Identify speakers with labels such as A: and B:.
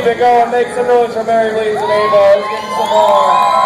A: it going. Make some noise for Mary Louise and Ava. Let's get some more.